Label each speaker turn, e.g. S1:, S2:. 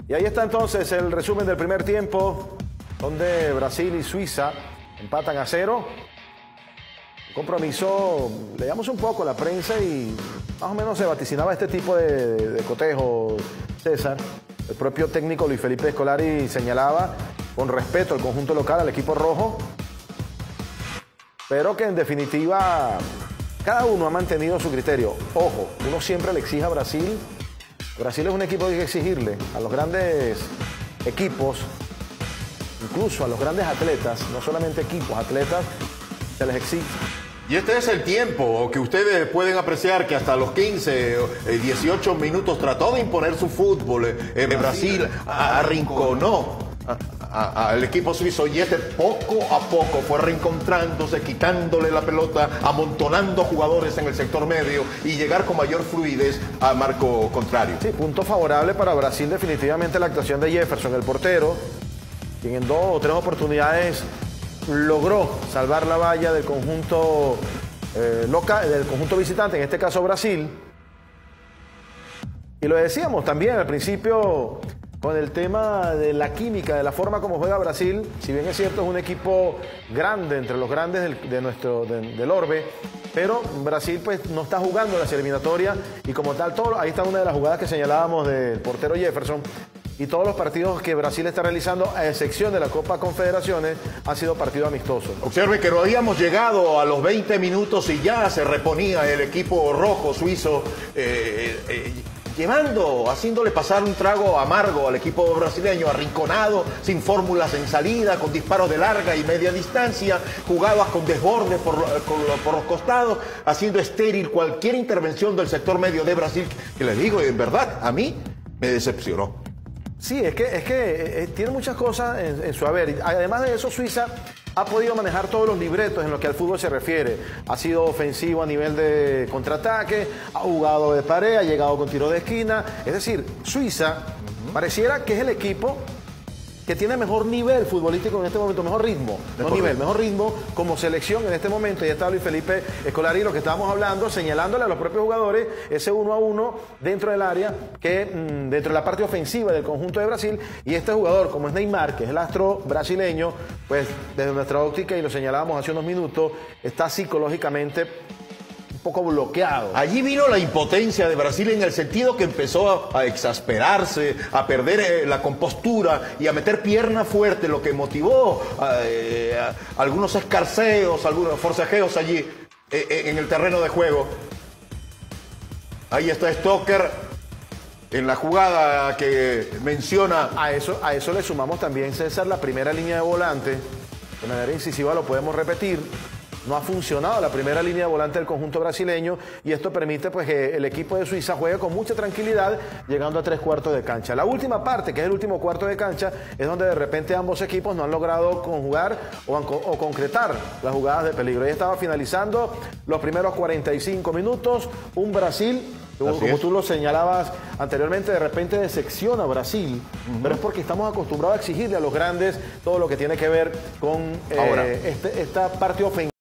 S1: Y ahí está entonces el resumen del primer tiempo, donde Brasil y Suiza empatan a 0. Compromiso, leíamos un poco la prensa y más o menos se vaticinaba este tipo de cotejo, César. El propio técnico Luis Felipe Scolari señalaba con respeto al conjunto local, al equipo rojo, pero que en definitiva cada uno ha mantenido su criterio. Ojo, uno siempre le exige a Brasil. Brasil es un equipo que hay que exigirle a los grandes equipos, incluso a los grandes atletas, no solamente equipos, atletas, se les exige.
S2: Y este es el tiempo que ustedes pueden apreciar que hasta los 15, 18 minutos trató de imponer su fútbol. Brasil arrinconó al equipo suizo y poco a poco fue reencontrándose, quitándole la pelota, amontonando jugadores en el sector medio y llegar con mayor fluidez al marco contrario.
S1: Sí, punto favorable para Brasil definitivamente la actuación de Jefferson, el portero, quien en 2 o 3 oportunidades logró salvar la valla del conjunto local, del conjunto visitante, en este caso Brasil. Y lo decíamos también al principio con el tema de la química, de la forma como juega Brasil. Si bien es cierto, es un equipo grande, entre los grandes del orbe, pero Brasil pues no está jugando las eliminatorias y como tal, ahí está una de las jugadas que señalábamos del portero Jefferson. Y todos los partidos que Brasil está realizando, a excepción de la Copa Confederaciones, han sido partidos amistosos.
S2: Observe que no habíamos llegado a los 20 minutos y ya se reponía el equipo rojo suizo, haciéndole pasar un trago amargo al equipo brasileño, arrinconado, sin fórmulas en salida, con disparos de larga y media distancia, jugadas con desbordes por los costados, haciendo estéril cualquier intervención del sector medio de Brasil, que les digo, en verdad, a mí me decepcionó.
S1: Sí, es que tiene muchas cosas en su haber. Además de eso, Suiza ha podido manejar todos los libretos en lo que al fútbol se refiere. Ha sido ofensivo a nivel de contraataque, ha jugado de pared, ha llegado con tiro de esquina. Es decir, Suiza pareciera que es el equipo que tiene mejor nivel futbolístico en este momento, mejor ritmo, mejor ritmo como selección en este momento. Ya está Luis Felipe Scolari, lo que estábamos hablando, señalándole a los propios jugadores ese 1-1 dentro del área, que dentro de la parte ofensiva del conjunto de Brasil, y este jugador, como es Neymar, que es el astro brasileño, pues desde nuestra óptica, y lo señalábamos hace unos minutos, está psicológicamente poco bloqueado.
S2: Allí vino la impotencia de Brasil en el sentido que empezó a exasperarse, a perder la compostura y a meter pierna fuerte, lo que motivó algunos escarceos, algunos forcejeos allí en el terreno de juego. Ahí está Stocker en la jugada que menciona.
S1: A eso le sumamos también, César, la primera línea de volante. De manera incisiva lo podemos repetir. No ha funcionado la primera línea de volante del conjunto brasileño y esto permite pues que el equipo de Suiza juegue con mucha tranquilidad, llegando a 3/4 de cancha. La última parte, que es el último cuarto de cancha, es donde de repente ambos equipos no han logrado conjugar o concretar las jugadas de peligro. Ahí estaba finalizando los primeros 45 minutos, un Brasil, como tú lo señalabas anteriormente, de repente decepciona a Brasil, pero es porque estamos acostumbrados a exigirle a los grandes todo lo que tiene que ver con esta parte ofensiva.